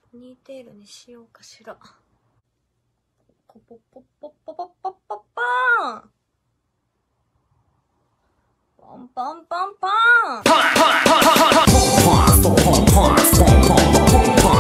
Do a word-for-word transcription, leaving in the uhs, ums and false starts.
ポニーテールにしようかしら。ポポポポポポポポパーン。パンパンパンパン。